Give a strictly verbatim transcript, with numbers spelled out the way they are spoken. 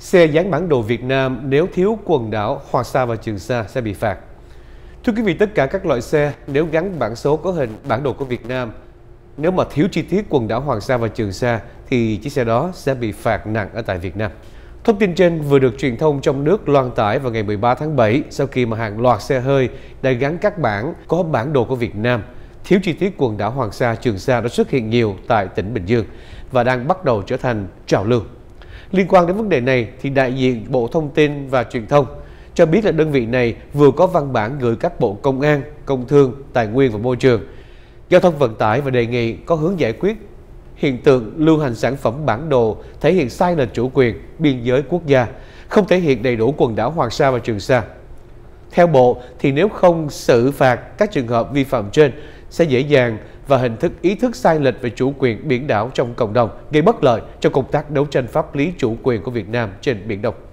Xe dán bản đồ Việt Nam nếu thiếu quần đảo Hoàng Sa và Trường Sa sẽ bị phạt. Thưa quý vị, tất cả các loại xe nếu gắn bản số có hình bản đồ của Việt Nam, nếu mà thiếu chi tiết quần đảo Hoàng Sa và Trường Sa thì chiếc xe đó sẽ bị phạt nặng ở tại Việt Nam. Thông tin trên vừa được truyền thông trong nước loan tải vào ngày mười ba tháng bảy sau khi mà hàng loạt xe hơi đã gắn các bản có bản đồ của Việt Nam thiếu chi tiết quần đảo Hoàng Sa, Trường Sa đã xuất hiện nhiều tại tỉnh Bình Dương và đang bắt đầu trở thành trào lưu. Liên quan đến vấn đề này thì đại diện Bộ Thông tin và Truyền thông cho biết là đơn vị này vừa có văn bản gửi các bộ Công an, Công thương, Tài nguyên và Môi trường, Giao thông Vận tải và đề nghị có hướng giải quyết hiện tượng lưu hành sản phẩm bản đồ thể hiện sai lệch chủ quyền, biên giới quốc gia, không thể hiện đầy đủ quần đảo Hoàng Sa và Trường Sa. Theo Bộ thì nếu không xử phạt các trường hợp vi phạm trên sẽ dễ dàng và hình thức ý thức sai lệch về chủ quyền biển đảo trong cộng đồng, gây bất lợi cho công tác đấu tranh pháp lý chủ quyền của Việt Nam trên Biển Đông.